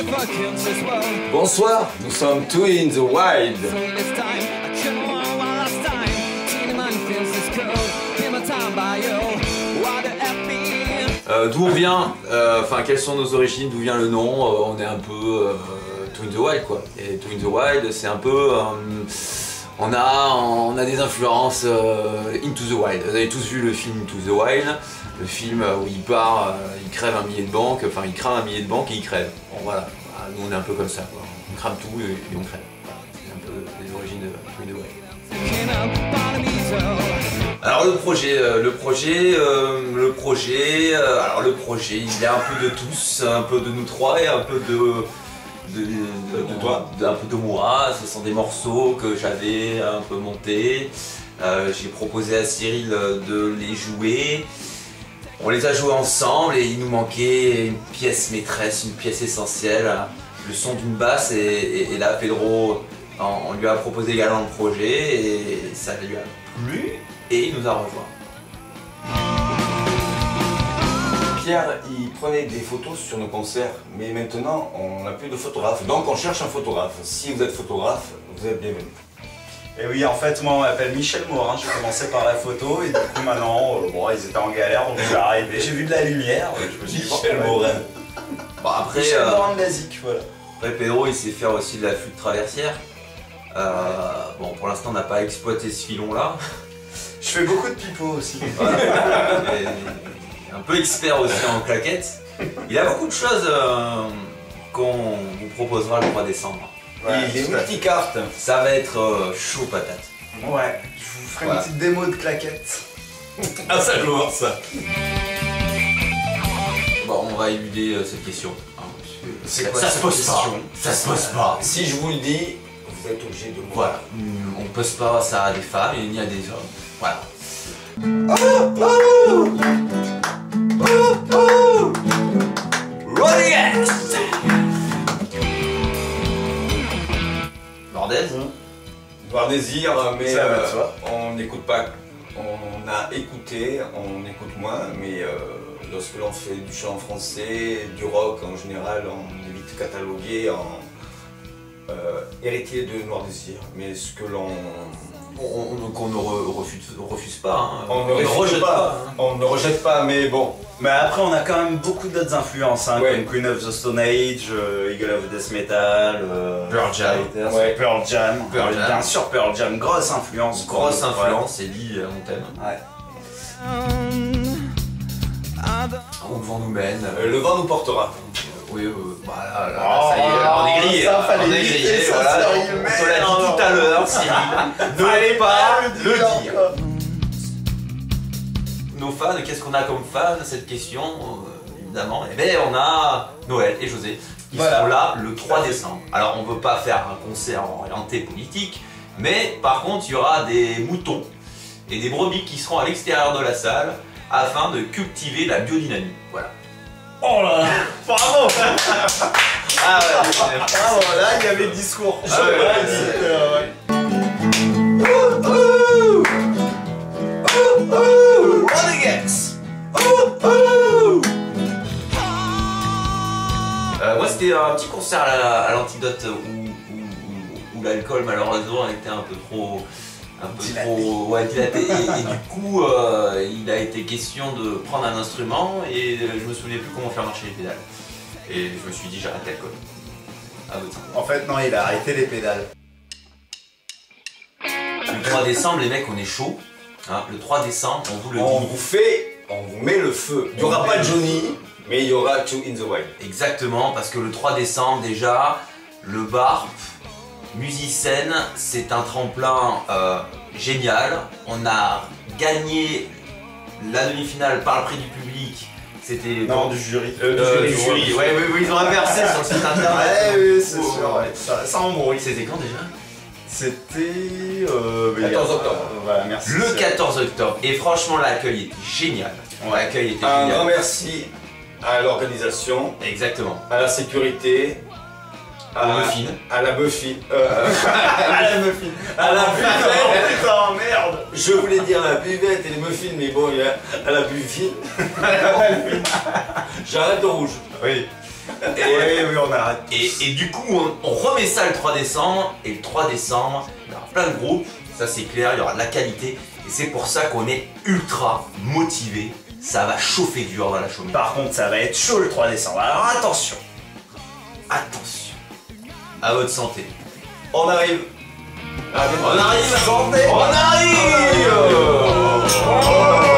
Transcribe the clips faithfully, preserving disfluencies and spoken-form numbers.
Bonsoir, nous sommes Two in the Wild. Euh, d'où on vient, enfin euh, quelles sont nos origines, d'où vient le nom, euh, on est un peu euh, Two in the Wild quoi. Et Two in the Wild c'est un peu, euh, on, a, on a des influences euh, Into the Wild. Vous avez tous vu le film Into the Wild, le film où il part, euh, il crève un billet de banque, enfin il crame un billet de banque et il crève. Bon voilà, nous on est un peu comme ça quoi. On crame tout et, et on crève. Voilà. C'est un peu les origines de Two in the Wild. Alors le projet, euh, le projet, euh, le projet, euh, alors le projet, il y a un peu de tous, un peu de nous trois et un peu de, de, de, de, de toi, de, un peu de moi. Ce sont des morceaux que j'avais un peu montés. Euh, J'ai proposé à Cyril de les jouer. On les a joués ensemble et il nous manquait une pièce maîtresse, une pièce essentielle, le son d'une basse et, et, et là Pedro, on, on lui a proposé également le projet et ça lui a plu. Et il nous a rejoint. Pierre, il prenait des photos sur nos concerts, mais maintenant on n'a plus de photographe, donc on cherche un photographe. Si vous êtes photographe, vous êtes bienvenu. Et oui, en fait, moi on m'appelle Michel Morin, j'ai commencé par la photo et du coup maintenant, euh, bon, ils étaient en galère, donc je suis arrivé, j'ai vu de la lumière, je me suis dit Michel Morin. Bon, après, Michel euh, Morin de la Z I C, voilà. Après Pedro, il sait faire aussi de la flûte traversière. Euh, bon, pour l'instant, on n'a pas exploité ce filon-là. Je fais beaucoup de pipeaux aussi. Voilà. Et un peu expert aussi en claquettes. Il a beaucoup de choses euh, qu'on vous proposera le trois décembre. Ouais, il est multicarte. Ça va être euh, chaud patate. Ouais, je vous ferai Voilà. une petite démo de claquettes. Ah ça je veux voir ça. Bon, on va éluder euh, cette question. Hein, C'est ça, quoi ça cette se pose pas. question? Ça se pose pas. Si je vous le dis, vous êtes obligé de me Voilà. On pose pas ça à des femmes et ni à des hommes. Voilà. Bordel. Voir désir, mais Ça va de euh, soi. on n'écoute pas. On a écouté, on écoute moins, mais euh, lorsque l'on fait du chant français, du rock en général, on est vite catalogué en euh, héritier de Noir Désir. Mais ce que l'on On, on, qu'on ne re- refuse, refuse pas. Hein. on ne refuse rejette pas, pas. Hein. on ne rejette pas, mais bon. Mais après, on a quand même beaucoup d'autres influences, hein, Ouais. comme Queen of the Stone Age, euh, Eagle of Death Metal, euh, Pearl Jam. Fighters, Ouais. Pearl Jam, Pearl euh, Jam. bien sûr Pearl Jam, grosse influence. Grosse Ouais. influence, c'est dit, euh, on t'aime. Ouais. Où le vent nous mène. Euh, le vent nous portera. Oui, euh, voilà, là, Oh, ça y est, on est grillé. ça, hein, fallait on est éviter grillé, ça, voilà. sérieux, On te merde. l'a dit tout à l'heure, Cyril. Ne Fallait pas pas le dire, dire. quoi. Nos fans, qu'est-ce qu'on a comme fans? Cette question, euh, évidemment. Eh bien, on a Noël et José qui Voilà. seront là le trois décembre. Alors, on ne veut pas faire un concert orienté politique, mais par contre, il y aura des moutons et des brebis qui seront à l'extérieur de la salle afin de cultiver la biodynamie. Voilà. Oh là là, bravo. Ah ouais, Bravo, là il y avait le discours. Ah ouais, Ouais, ouais, c'est- ouais. euh, ouais. Euh, moi c'était un petit concert à la- à l'Antidote où, où- où- où l'alcool malheureusement était un peu trop un peu Dilaté. trop ouais, dilaté et, et du coup euh, il a été question de prendre un instrument et je me souvenais plus comment faire marcher les pédales et je me suis dit j'arrête l'alcool. À votre En fait, non, il a arrêté les pédales. Le trois décembre les mecs on est chaud hein, le trois décembre on vous le On dit vous fait, on vous met le feu. Il n'y aura pas Johnny, mais il y aura Two in the Wild. exactement parce que le trois décembre déjà le bar Musicène, c'est un tremplin euh, génial. On a gagné la demi-finale par le prix du public. C'était Non, du jury. Euh, du jury. Ouais, oui, oui, ils ont inversé sur le site internet. Ouais, oui, c'est Oh, sûr. ouais. Ouais. Ça, ça embrouille. C'était quand déjà? C'était. Euh, il y a- quatorze octobre. euh, voilà, merci. Le quatorze octobre. Et franchement, l'accueil était génial. Ouais. L'accueil était Un génial. grand merci à l'organisation, Exactement. à la sécurité, Au à, muffin. à la Buffy. Euh, À la muffin. à la Oh buvette. putain, merde. Je voulais dire la buvette et les muffins, mais bon, il y a à la Buffy. J'arrête au rouge. Oui. Et, oui, oui, on arrête. Et, et du coup, on, on remet ça le trois décembre. Et le trois décembre, il y aura plein de groupes. Ça, c'est clair, il y aura de la qualité. Et c'est pour ça qu'on est ultra motivé. Ça va chauffer dur dans la chaumière. Par contre, ça va être chaud le trois décembre. Alors attention. Attention. À votre santé. On arrive. On arrive à santé. On arrive, on arrive.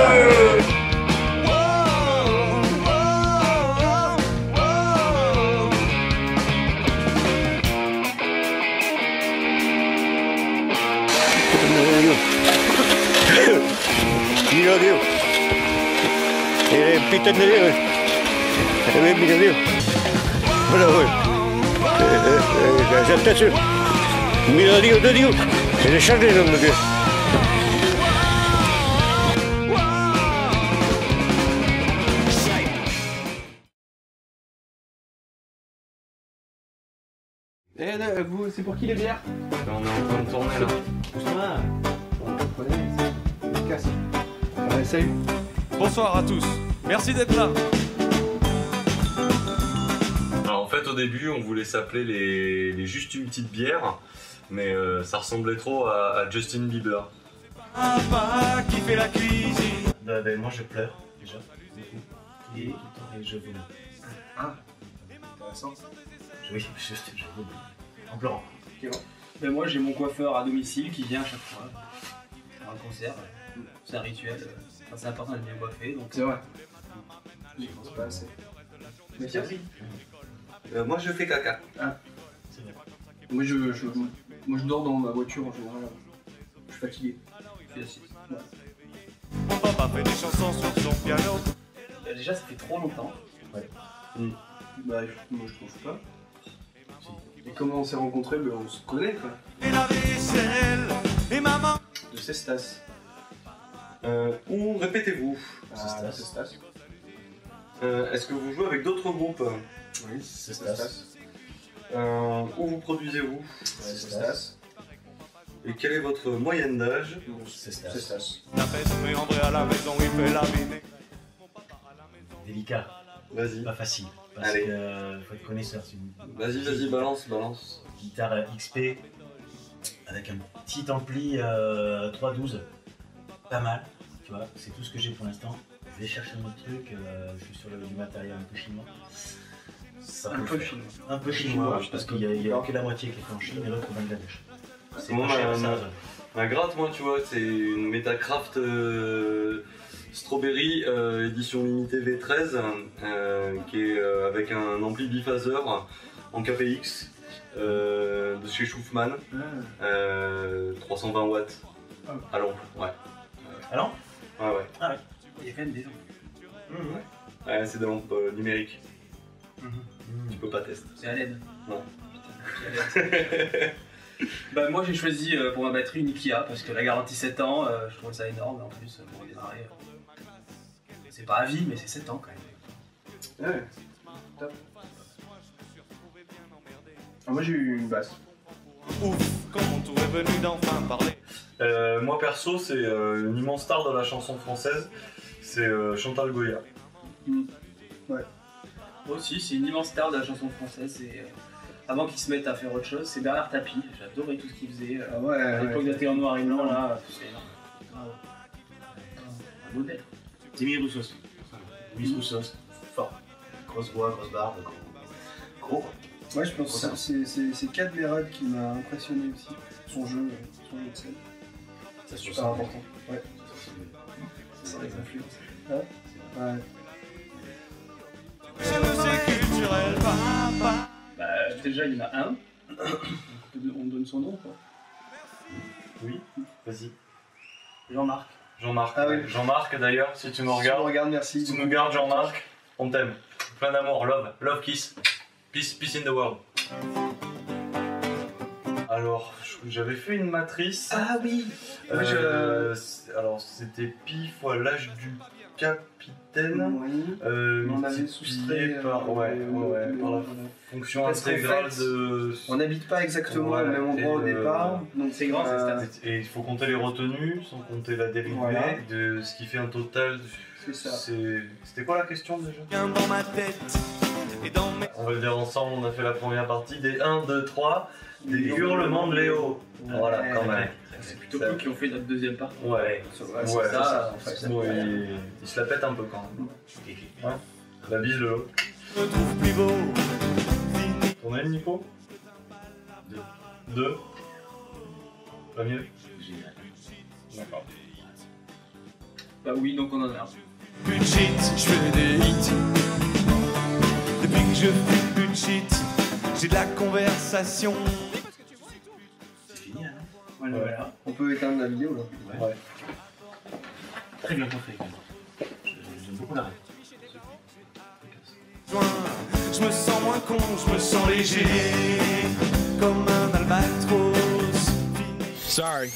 Mira Dios. Eh, pita de Dios. Eh, mira Dios. Voilà, ouais. Eh, eh, attention. Mira Dios de Dios. C'est le chargé, l'homme de Dieu. Eh, là, vous, c'est pour qui les bières? On est en train de tourner là. Ah, bon, vous prenez, c'est casse. Allez, salut. Bonsoir à tous, merci d'être là. Alors en fait au début on voulait s'appeler les... les Juste une petite bière, mais euh, ça ressemblait trop à, à Justin Bieber. Papa qui fait la cuisine. Bah, bah, moi je pleure déjà, beaucoup. Et, et je vomis. Ah, intéressant. Oui, je, je vomis. En pleurant. Ok, bon. Ben, moi j'ai mon coiffeur à domicile qui vient à chaque fois. Pour un concert, c'est un rituel. Enfin, c'est important de bien coiffer, donc c'est vrai. Je pense pas assez. Merci. Euh, moi je fais caca. Ah, c'est bien. Moi je, je, moi je dors dans ma voiture en général. Je suis fatigué. Je suis assis. Ouais. Mon papa fait des chansons sur son piano. Bah, déjà ça fait trop longtemps. Ouais. Mm. Bah moi je trouve pas. Si. Et comment on s'est rencontrés? Ben, on se connaît quoi. Et la vaisselle. Et maman. De Cestas. Euh, ou répétez-vous. Ah, Cestas. Euh, Est-ce que vous jouez avec d'autres groupes? Oui, Cestas. Euh, où vous produisez-vous? Cestas. Et quelle est votre moyenne d'âge? Cestas. La fête met André à la maison, il fait la mine. Délicat, Vas-y. pas facile. Parce Allez. que euh, faut être connaisseur. C'est une Vas-y, vas-y, balance, balance. guitare X P avec un petit ampli euh, trois douze. Pas mal, tu vois, c'est tout ce que j'ai pour l'instant. Je vais chercher un autre truc, euh, je suis sur le, du matériel un peu chinois. Ça Un peut peu faire. chinois. Un peu chinois, parce qu'il y a que la moitié qui est fait en Chine et l'autre au Bangladesh. C'est Moi, pas cher, ma- ça. ma- Ma gratte, moi, tu vois, c'est une Metacraft euh, Strawberry euh, édition limitée V treize euh, qui est euh, avec un ampli biphaseur en K P X euh, de chez Schuffman, euh, trois cent vingt watts à lampe, ouais. Alors Ouais, ouais. Ah ouais. Il y a quand même des gens. Mmh. Ouais, c'est des lampes euh, numériques, Mmh. tu peux pas tester. C'est à L E D. Non. Putain, c'est à L E D. Bah moi j'ai choisi euh, pour ma batterie une Ikea parce que la garantie sept ans, euh, je trouve ça énorme et en plus euh, pour démarrer, euh, c'est pas à vie mais c'est sept ans quand même. Ouais, top. Ah, moi j'ai eu une basse. Ouf, quand mon tour est venu d'enfin parler. Euh, moi perso, c'est euh, une immense star de la chanson française, c'est euh, Chantal Goya. Mmh. Ouais. Moi aussi c'est une immense star de la chanson française et euh, avant qu'ils se mettent à faire autre chose, c'est Bernard Tapie, j'adorais tout ce qu'il faisait. Euh, Ah ouais, à l'époque ouais. de Théo Noir et Blanc là, c'est énorme. Ah ouais. Un modèle. Témir Roussos. Louis Roussos, fort. Grosse voix, grosse barbe, gros. Gros. Ouais, je pense que c'est- c'est c'est Kat Bérard qui m'a impressionné aussi. Son jeu, euh, son jeu de scène. Ça, C'est super important. Ouais. C'est des influences. Ouais. C'est le c'est culturel, papa. Bah, déjà, il y en a un. Donc, on peut- on donne son nom, quoi. Oui, vas-y. Jean-Marc. Jean-Marc. Ah oui. Jean-Marc d'ailleurs, si tu nous Si tu regardes, me regardes, merci. si tu nous regardes Jean-Marc, on t'aime. Plein d'amour, love, love kiss. Peace, peace in the world. Alors, je- j'avais fait une matrice. Ah oui. Moi, je- Euh, c'est- Alors, c'était pi fois l'âge du capitaine. Oui. Euh, On avait multiplié soustrait, par, euh, ouais, le- ouais, ouais, le- par la le- fonction Parce qu'en intégrale fait, de. On n'habite pas exactement Ouais, au même endroit et au le- départ. Donc, c'est grand, c'est Euh, ça. Et il faut compter les retenues, sans compter la dérivée, Voilà. de ce qui fait un total. C'est ça. C'est- C'était quoi la question déjà? Viens dans ma tête, Et dans mes... On va le dire ensemble, on a fait la première partie des un, deux, trois, des hurlements de Léo. Voilà, quand même. C'est plutôt cool qu'ils ont fait notre deuxième partie. Ouais, ouais, ouais, c'est ça, ça. en fait, Bon, il, il se la pète un peu quand même. Ouais. La bise de l'eau. Je me trouve plus beau. On a le Nico? Deux. Deux. Pas mieux? Génial. D'accord. Bah oui, donc on en a. Plus de shit, je fais des hits. Depuis que je fais plus de shit, j'ai de la conversation. C'est fini, hein? Voilà, voilà. On peut éteindre la vidéo là. Ouais. Ouais. Très bien fait. J'aime beaucoup la règle. Je me sens moins con, je me sens léger, comme un albatros. Sorry.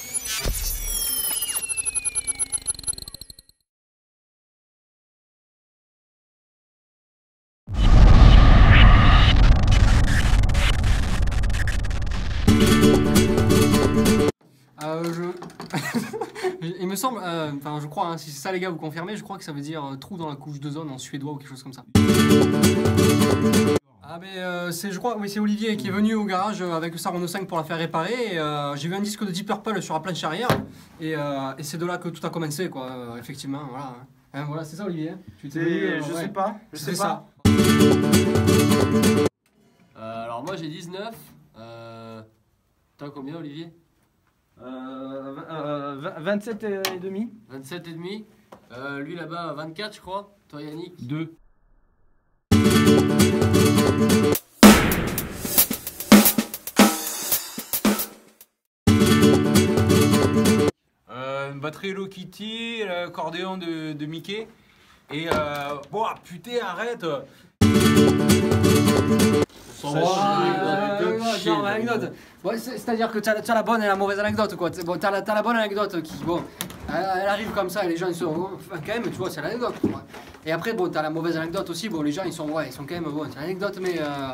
Euh, je... Il me semble, euh, enfin je crois, hein, si c'est ça les gars vous confirmez, je crois que ça veut dire euh, trou dans la couche d'ozone en suédois ou quelque chose comme ça. Ah mais euh, c'est, je crois, oui c'est Olivier qui est venu au garage avec sa Renault cinq pour la faire réparer et euh, j'ai vu un disque de Deep Purple sur la planche arrière et, euh, et c'est de là que tout a commencé quoi, euh, effectivement, voilà. Hein, voilà, c'est ça Olivier hein. Tu t'es venu, euh, Je ouais. sais pas, je sais C'est pas. ça. Euh, alors moi j'ai dix-neuf, euh... t'as combien Olivier? Euh, euh, vingt-sept et demi. vingt-sept et demi. Euh, lui là-bas vingt-quatre je crois. Toi Yannick? deux. Euh, une batterie Hello Kitty, l'accordéon de, de Mickey. Et euh... Bon, ah, putain, arrête. Wow, euh, genre anecdote. Ouais, c'est-à-dire que tu as, as la bonne et la mauvaise anecdote quoi. Bon, tu as, as la bonne anecdote qui, bon, elle, elle arrive comme ça et les gens ils sont, enfin, quand même, tu vois, c'est l'anecdote. Ouais. Et après, bon, tu as la mauvaise anecdote aussi, bon, les gens ils sont, ouais, ils sont quand même, bon, c'est l'anecdote, mais. Euh...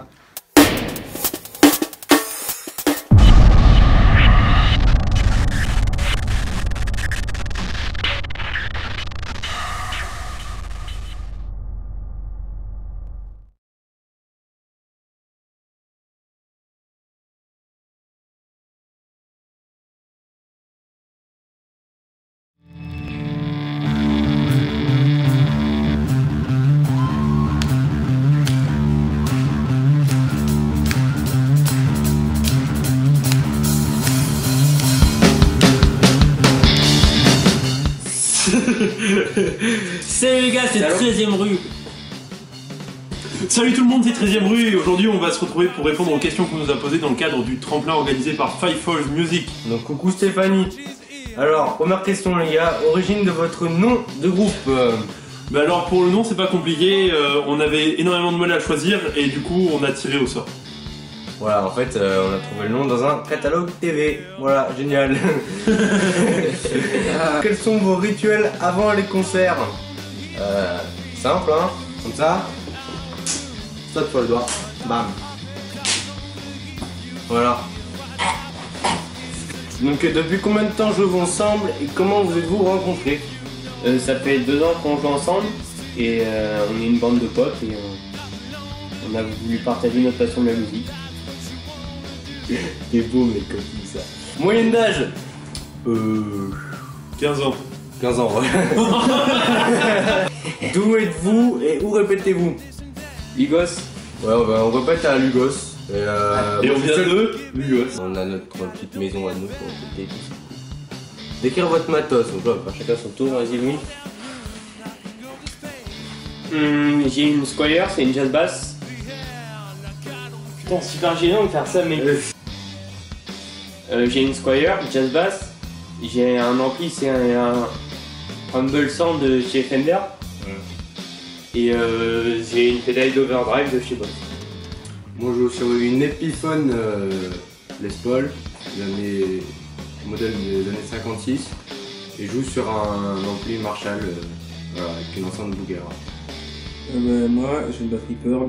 Salut les gars, c'est treizième rue. Salut tout le monde, c'est treizième rue et aujourd'hui on va se retrouver pour répondre aux questions qu'on nous a posées dans le cadre du tremplin organisé par Five Falls Music. Donc coucou Stéphanie. Alors, première question les gars, origine de votre nom de groupe euh... Bah alors pour le nom c'est pas compliqué, euh, on avait énormément de mal à choisir et du coup on a tiré au sort. Voilà, en fait euh, on a trouvé le nom dans un catalogue T V, voilà, génial. Quels sont vos rituels avant les concerts? euh, Simple hein, comme ça. Saute sur le doigt, bam. Voilà. Donc depuis combien de temps jouez-vous ensemble et comment vous êtes-vous rencontrés? euh, Ça fait deux ans qu'on joue ensemble et euh, on est une bande de potes et on, on a voulu partager notre passion de la musique. T'es beau mec comme ça. Moyenne d'âge? Euh... quinze ans. quinze ans ouais. D'où êtes-vous et où répétez-vous? Lugos. Ouais on, va, on répète à Lugos. Et, euh, et on vient de Lugos. On a notre petite maison à nous pour répéter tout ça. Décrire votre matos, on va faire chacun son tour, vas-y Louis. Hum, j'ai une Squire, c'est une jazz bass. Putain, super gênant de faire ça mec. Euh, j'ai une Squire, jazz bass. J'ai un ampli, c'est un, un Humble Sound de chez Fender. Mm. Et euh, j'ai une pédale d'overdrive de chez Boss. Moi je joue sur une Epiphone euh, Les Paul, l'année modèle des années cinquante-six. Et je joue sur un, un ampli Marshall euh, voilà, avec une enceinte Bugera. Euh, bah, moi j'ai une batterie Pearl.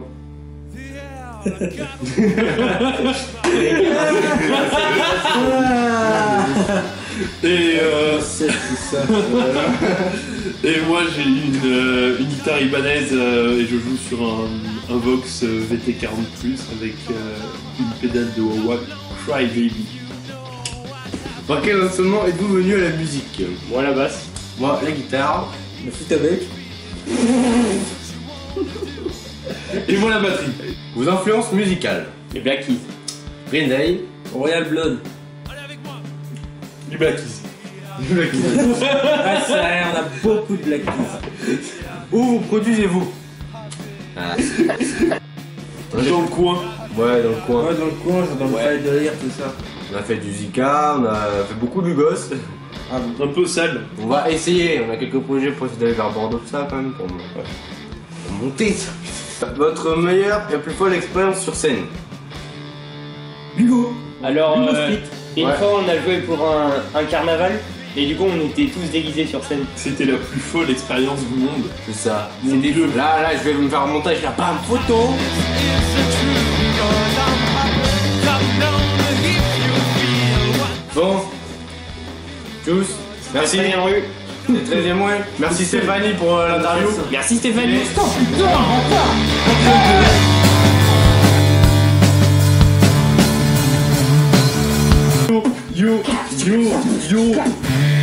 Et euh... c'est ça. Et moi j'ai une, euh, une guitare ibanaise euh, et je joue sur un, un Vox euh, V T quarante plus avec euh, une pédale de wah Cry Baby. Par quel instrument êtes-vous venu à la musique? Moi la basse. Moi la guitare. Le flûte avec. Et moi la batterie. Vos influences musicales? Les Black Keys. Green Day. Royal Blood. Du Black Keys. Du Black Keys. Ah, c'est vrai, on a beaucoup de Black Keys. Où vous produisez-vous? Ah. Dans le coin. Ouais, dans le coin. Ouais, dans le coin, dans le Ouais. file de rire, tout ça. On a fait du Zika, on a fait beaucoup du gosse. Ah, Un peu sale. On va essayer, on a quelques projets pour essayer d'aller vers Bordeaux, tout ça quand même, pour, pour monter. Votre meilleure et plus folle expérience sur scène? Hugo. Alors, Hugo euh, Split. une Ouais. fois on a joué pour un, un carnaval et du coup on était tous déguisés sur scène. C'était la plus folle expérience du monde. C'est ça. Mon C'était Dieu. fou. Là, là, je vais me faire un montage, là, bam, photo. Bon. Tous. Merci. Stéphanie Rue. C'est treizième mois. Merci Stéphanie pour euh, l'interview. Merci Stéphanie. Yo, yo, yo, yo.